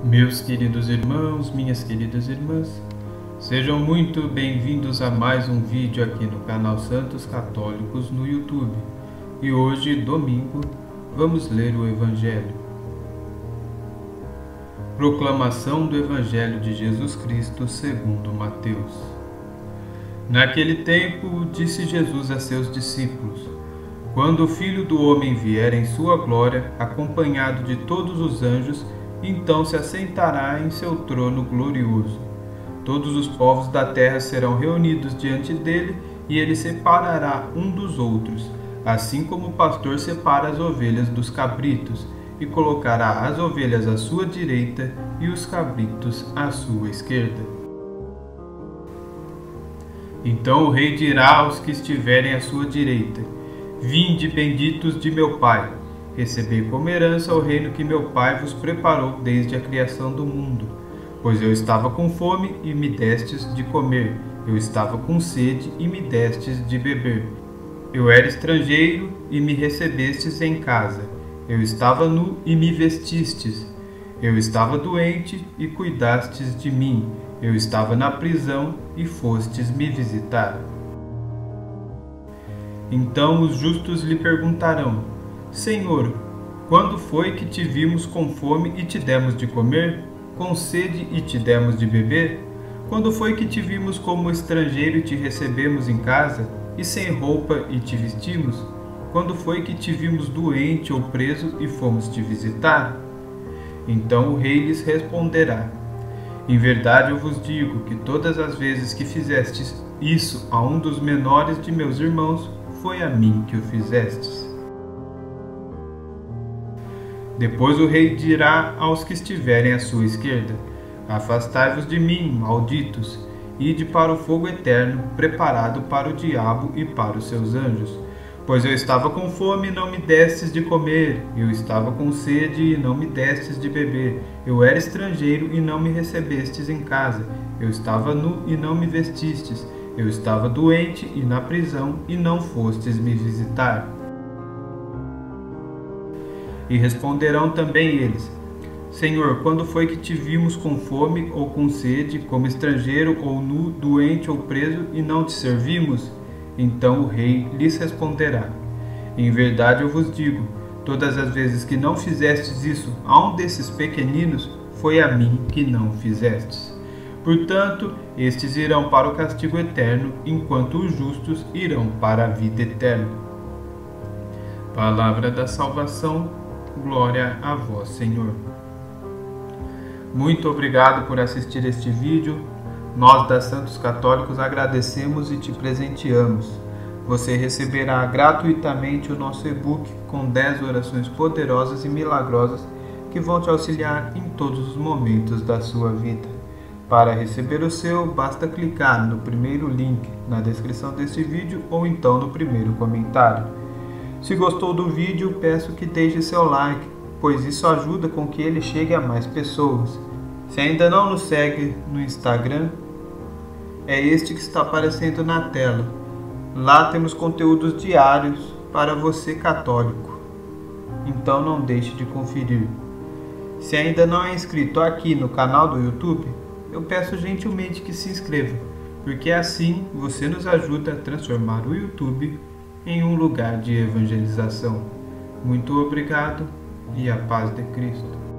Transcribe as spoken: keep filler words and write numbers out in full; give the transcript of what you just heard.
Meus queridos irmãos, minhas queridas irmãs, sejam muito bem-vindos a mais um vídeo aqui no canal Santos Católicos no YouTube. E hoje, domingo, vamos ler o Evangelho. Proclamação do Evangelho de Jesus Cristo segundo Mateus. Naquele tempo, disse Jesus a seus discípulos: Quando o Filho do Homem vier em sua glória, acompanhado de todos os anjos, então se assentará em seu trono glorioso. Todos os povos da terra serão reunidos diante dele, e ele separará um dos outros, assim como o pastor separa as ovelhas dos cabritos, e colocará as ovelhas à sua direita e os cabritos à sua esquerda. Então o rei dirá aos que estiverem à sua direita: Vinde, benditos de meu Pai, recebei como herança o reino que meu Pai vos preparou desde a criação do mundo. Pois eu estava com fome e me destes de comer, eu estava com sede e me destes de beber. Eu era estrangeiro e me recebestes em casa, eu estava nu e me vestistes. Eu estava doente e cuidastes de mim, eu estava na prisão e fostes me visitar. Então os justos lhe perguntarão: Senhor, quando foi que te vimos com fome e te demos de comer, com sede e te demos de beber? Quando foi que te vimos como estrangeiro e te recebemos em casa, e sem roupa e te vestimos? Quando foi que te vimos doente ou preso e fomos te visitar? Então o rei lhes responderá: Em verdade eu vos digo que todas as vezes que fizestes isso a um dos menores de meus irmãos, foi a mim que o fizestes. Depois o rei dirá aos que estiverem à sua esquerda: Afastai-vos de mim, malditos, ide para o fogo eterno, preparado para o diabo e para os seus anjos. Pois eu estava com fome e não me destes de comer, eu estava com sede e não me destes de beber, eu era estrangeiro e não me recebestes em casa, eu estava nu e não me vestistes, eu estava doente e na prisão e não fostes me visitar. E responderão também eles: Senhor, quando foi que te vimos com fome ou com sede, como estrangeiro ou nu, doente ou preso, e não te servimos? Então o rei lhes responderá: Em verdade eu vos digo, todas as vezes que não fizestes isso a um desses pequeninos, foi a mim que não fizestes. Portanto, estes irão para o castigo eterno, enquanto os justos irão para a vida eterna. Palavra da salvação, glória a vós, Senhor. Muito obrigado por assistir este vídeo. Nós da Santos Católicos agradecemos e te presenteamos. Você receberá gratuitamente o nosso e-book com dez orações poderosas e milagrosas que vão te auxiliar em todos os momentos da sua vida. Para receber o seu, basta clicar no primeiro link na descrição deste vídeo ou então no primeiro comentário. Se gostou do vídeo, peço que deixe seu like, pois isso ajuda com que ele chegue a mais pessoas. Se ainda não nos segue no Instagram, é este que está aparecendo na tela. Lá temos conteúdos diários para você católico, então não deixe de conferir. Se ainda não é inscrito aqui no canal do YouTube, eu peço gentilmente que se inscreva, porque assim você nos ajuda a transformar o YouTube em um lugar de evangelização. Muito obrigado e a paz de Cristo.